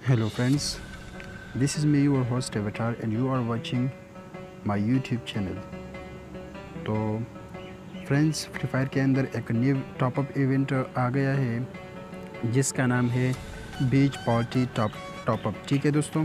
Hello friends, this is me your host Avatar and you are watching my YouTube channel। तो friends, free fire के अंदर एक new top up event आ गया है जिसका नाम है बीच पार्टी टॉपअप। ठीक है दोस्तों,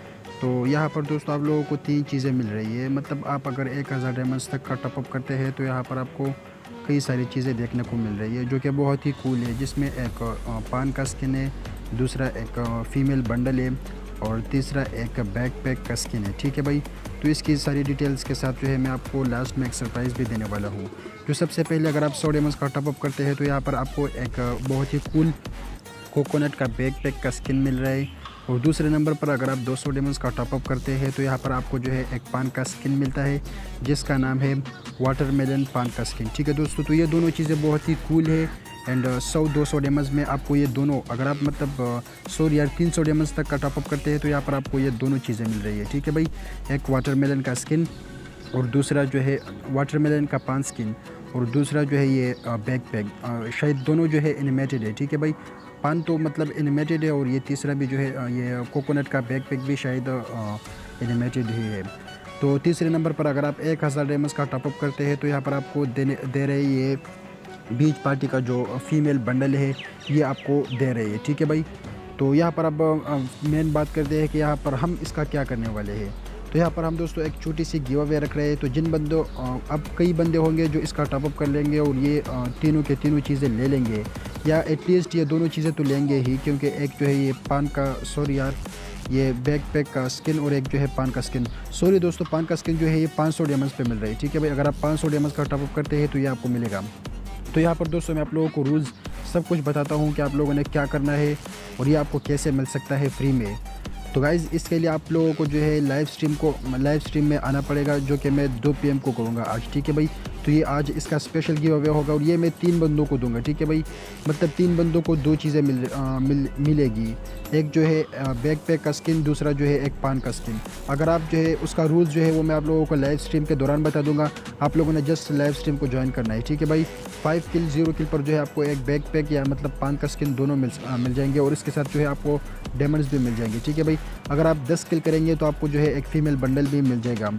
तो यहाँ पर दोस्तों आप लोगों को 3 चीज़ें मिल रही है। मतलब आप अगर 1000 डायमंड्स तक का टॉपअप करते हैं तो यहाँ पर आपको कई सारी चीज़ें देखने को मिल रही है जो कि बहुत ही कूल है, जिसमें एक पान का स्किन है, दूसरा एक फ़ीमेल बंडल है और तीसरा एक बैकपैक का स्किन है। ठीक है भाई, तो इसकी सारी डिटेल्स के साथ जो है मैं आपको लास्ट में एक सरप्राइज़ भी देने वाला हूँ। जो सबसे पहले अगर आप 100 डायमंड्स का टॉपअप करते हैं तो यहाँ पर आपको एक बहुत ही कूल कोकोनट का बैकपैक का स्किन मिल रहा है और दूसरे नंबर पर अगर आप 200 डायमंड्स का टॉपअप करते हैं तो यहाँ पर आपको जो है एक पान का स्किन मिलता है जिसका नाम है वाटरमेलन पान का स्किन। ठीक है दोस्तों, तो ये दोनों चीज़ें बहुत ही कूल है एंड 100-200 डायमंड्स में आपको ये दोनों, अगर आप मतलब 100 या 300 डायमंड्स तक का टॉपअप करते हैं तो यहाँ पर आपको ये दोनों चीज़ें मिल रही है। ठीक है भाई, एक वाटरमेलन का स्किन और दूसरा जो है वाटरमेलन का पान स्किन और दूसरा जो है ये बैकपैक। शायद दोनों जो है एनिमेटेड है। ठीक है भाई, पान तो मतलब एनिमेटेड है और ये तीसरा भी जो है ये कोकोनट का बैकपैक भी शायद एनिमेटेड ही है। तो तीसरे नंबर पर अगर आप 1000 डायमंड्स का टॉपअप करते हैं तो यहाँ पर आपको दे रहे ये बीच पार्टी का जो फीमेल बंडल है ये आपको दे रहे हैं। ठीक है भाई, तो यहाँ पर अब मेन बात करते हैं कि यहाँ पर हम इसका क्या करने वाले हैं। तो यहाँ पर हम दोस्तों एक छोटी सी गिव अवे रख रहे हैं। तो जिन बंदों अब कई बंदे होंगे जो इसका टॉपअप कर लेंगे और ये तीनों के तीनों चीज़ें ले लेंगे, या एटलीस्ट ये दोनों चीज़ें तो लेंगे ही, क्योंकि एक जो है ये पान का, सॉरी यार, ये बैकपैक का स्किन और एक जो है पान का स्किन, सॉरी दोस्तों, पान का स्किन जो है ये 500 डायमंड्स पे मिल रहा है। ठीक है भाई, अगर आप 500 डायमंड्स का टॉपअप करते हैं तो ये आपको मिलेगा। तो यहाँ पर दोस्तों मैं आप लोगों को रूल्स सब कुछ बताता हूँ कि आप लोगों ने क्या करना है और ये आपको कैसे मिल सकता है फ्री में। तो गाइज़, इसके लिए आप लोगों को जो है लाइव स्ट्रीम में आना पड़ेगा, जो कि मैं 2 PM को करूँगा आज। ठीक है भाई, तो ये आज इसका स्पेशल गिव अवे होगा और ये मैं 3 बंदों को दूंगा। ठीक है भाई, मतलब 3 बंदों को 2 चीज़ें मिलेगी। एक जो है बैकपैक का स्किन, दूसरा जो है एक पान का स्किन। अगर आप जो है उसका रूल्स जो है वो मैं आप लोगों को लाइव स्ट्रीम के दौरान बता दूंगा। आप लोगों ने जस्ट लाइव स्ट्रीम को ज्वाइन करना है। ठीक है भाई, 5 किल 0 किल पर जो है आपको एक बैकपैक या मतलब पान का स्किन दोनों मिल जाएंगे और इसके साथ जो है आपको डायमंड्स भी मिल जाएंगे। ठीक है भाई, अगर आप 10 किल करेंगे तो आपको जो है एक फ़ीमेल बंडल भी मिल जाएगा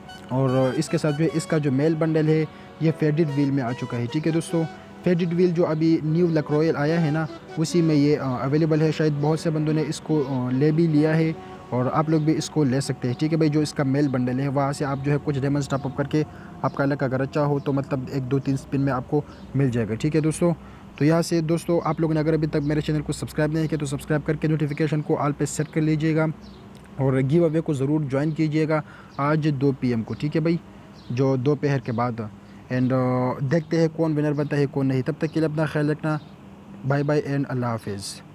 और इसके साथ जो है इसका जो मेल बंडल है ये फेडेड व्हील में आ चुका है। ठीक है दोस्तों, फेडेड व्हील जो अभी न्यू लक रॉयल आया है ना, उसी में ये अवेलेबल है। शायद बहुत से बंदों ने इसको ले भी लिया है और आप लोग भी इसको ले सकते हैं। ठीक है भाई, जो इसका मेल बंडल है वहाँ से आप जो है कुछ डायमंड्स टॉपअप करके आपका लक अगर अच्छा हो तो मतलब 1-2-3 स्पिन में आपको मिल जाएगा। ठीक है दोस्तों, तो यहाँ से दोस्तों आप लोगों ने अगर अभी तक मेरे चैनल को सब्सक्राइब नहीं किया तो सब्सक्राइब करके नोटिफिकेशन को ऑल पे सेट कर लीजिएगा और गिव अवे को ज़रूर ज्वाइन कीजिएगा आज 2 PM को। ठीक है भाई, जो दोपहर के बाद। एंड देखते हैं कौन विनर बनता है कौन नहीं। तब तक के लिए अपना ख्याल रखना। बाय बाय एंड अल्लाह हाफिज़।